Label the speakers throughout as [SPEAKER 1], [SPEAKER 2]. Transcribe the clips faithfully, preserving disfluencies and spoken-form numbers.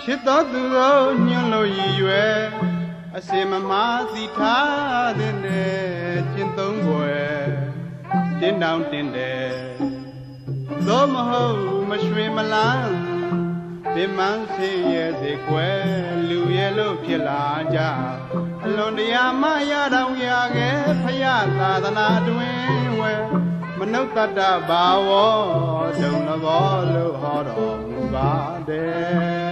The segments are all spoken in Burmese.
[SPEAKER 1] ချစ်တော်သူကိုညွှန်လို့ရည်ရွယ်အစင်မမသိထားတဲ့ကျင့်သုံးွယ်တင်းတောင်တင်းတယ်သို့မဟုတ်မရွှေမလားဒီမန်းစင်ရဲ့စေကွယ်လူရဲ့လို့ဖြစ်လာကြအလွန်တရာမရတော်ရခဲ့ဖယားသာသနာတွင်ဝဲမနုဿတ္တဘာဝဒုံလဘောလို့ဟောတော်မူပါတယ်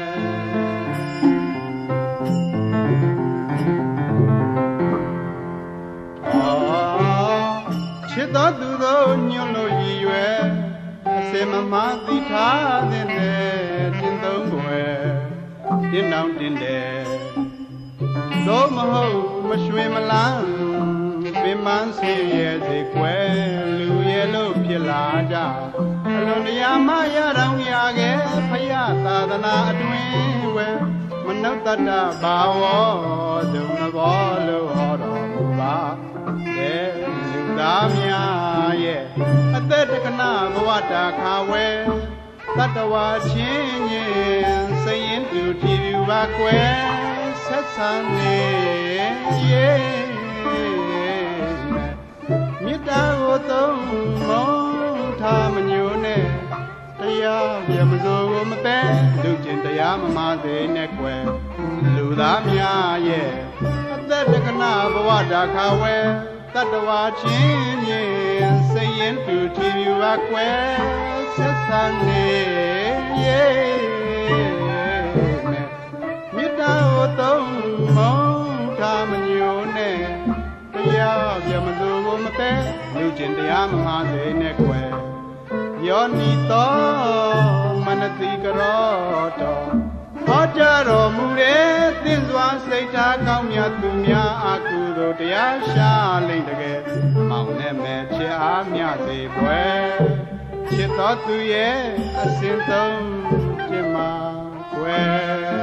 [SPEAKER 1] ချစ်တော်သူတို့ညွှန်လို့ရည်ရွယ်အစင်မမသိထားတဲ့ကျင့်သုံးွယ်တင်းတောင်တင်းတယ်သို့မဟုတ်မရွှေမလားပင်မန်းစင်ရဲ့စေကွယ်လူရဲ့လို့ဖြစ်လာကြအလွန်တရာမရတော်ရခဲ့ဖယားသာသနာအတွင်ဝဲမနုဿတ္တဘာဝဒုံဘောလို့ဟောတော်မူပါတယ်လူသားများရဲ့အသက်တက္ကနာဘဝတာခါဝဲတတ္တဝါချင်းချင်းစရင်တူထီပြူပါကွယ်ဆက်ဆံနေရဲ့မေတ္တာကိုသုံးမောထားမညိုနဲ့တရားပြမစိုးကိုမပဲလူကျင်တရားမမသေးနဲ့ကွယ်လူသားများရဲ့အသက်တက္ကနာဘဝတာခါဝဲတတ္တဝါချင်းချင်းစရင်တူထီပြူပါကွယ်ဆက်ဆံနေရဲ့မေတ္တာကိုသုံးမောထားမညိုနဲ့တရားပြမစိုးကိုမပဲလူကျင်တရားမမသေးနဲ့ကွယ်ယောနီတော်မနတိကရောတော်ဟောကြားတော်မူတဲ့သင်စွာစိတ်ထားကောင်းမြတ်သူများအကုသိုလ်တရားရှာလိမ့်တကယ်မောင်နဲ့မဲ့ဖြစ်အားမြစေပွယ်ချစ်တော်သူရဲ့အစဉ်သုံးပြမကွယ်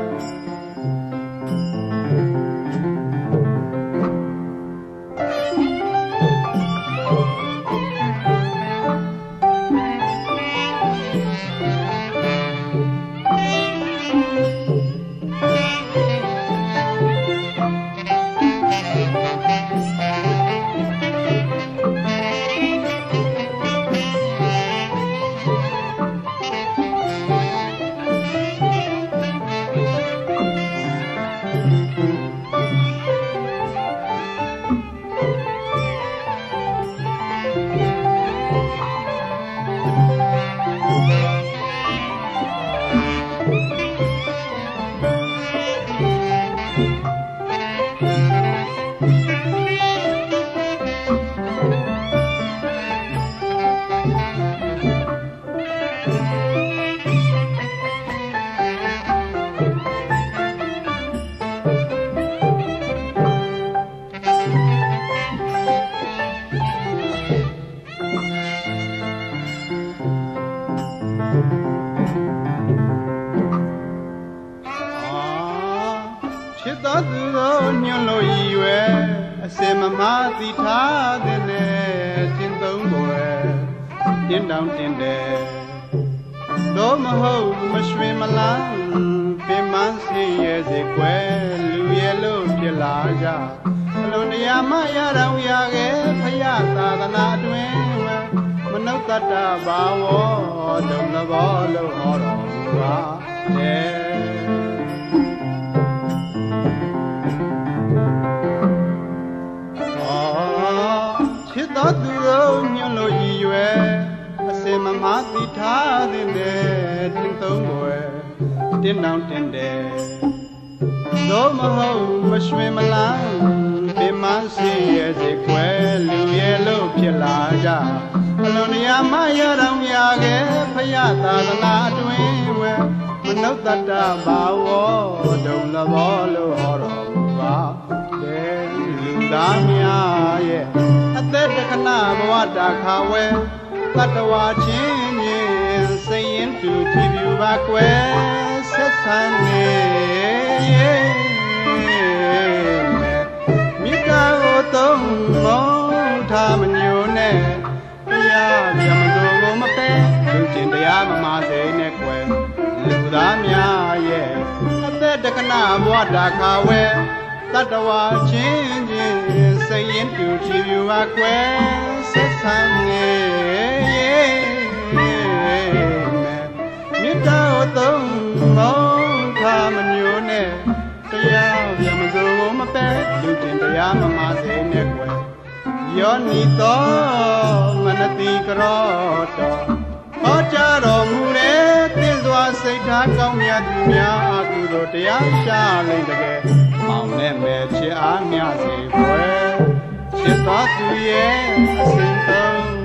[SPEAKER 1] ချစ်တော်သူတို့ညွှန်လို့ရည်ရွယ်အစင်မမသိထားတဲ့ကျင့်သုံးွယ်တင်းတောင်တင်းတယ်သို့မဟုတ်မရွှေမလားပင်မန်းစင်ရဲ့စေကွယ်လူရဲ့လို့ဖြစ်လာကြအလွန်တရာမရတော်ရခဲ့ဖယားသာသနာအတွင်ဝဲမနုဿတ္တဘာဝဒုံလဘောလို့ဟောတော်မူပါတယ်ချစ်တော်သူတို့ညွှန်လို့ရည်ရွယ်အစင်မမသိထားတဲ့တင်းသုံးွယ်တင်းတောင်တင်းတယ်သို့မဟုတ်မရွှေမလားပင်မန်းစင်ရဲ့စေကွယ်လူရဲ့လို့ဖြစ်လာကြအလွန်တရာမရတော်ရခဲ့ဖယားသာသနာအတွင်ဝဲမနုဿတ္တဘာဝဒုံလဘောလို့ဟောတော်မူပါတယ်လူသားများရဲ့အသက်တက္ကနာဘဝတာခါဝဲတတ္တဝါချင်းချင်းစရင်တူထီပြူပါကွယ်ဆက်ဆံနေရဲ့မေတ္တာကိုသုံးမောထားမညိုနဲ့တရားပြမစိုးကိုမပဲလူကျင်တရားမမစေနဲ့ကွယ်လူသားများ ye ate dakana bwa dakawe tatwa chin chin sayin tu chi yu a kwe set san ye mita o tong mo kha ma nyu ne taya ya ma zo ma pe lu tin taya ma ma se ne kwe yo ni to manati kro to ho cha ro mu de tin swa sai tha kaung nya tu mya a ku do taya sha lai ta ke maung ne me chit a mya se kwe chit to tu ye a sin tong